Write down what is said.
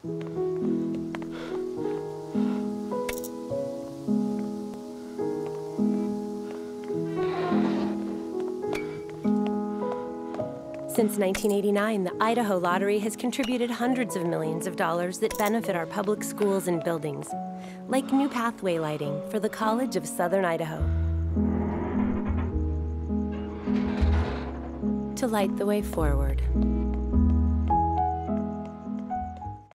Since 1989, the Idaho Lottery has contributed hundreds of millions of dollars that benefit our public schools and buildings, like new pathway lighting for the College of Southern Idaho. To light the way forward.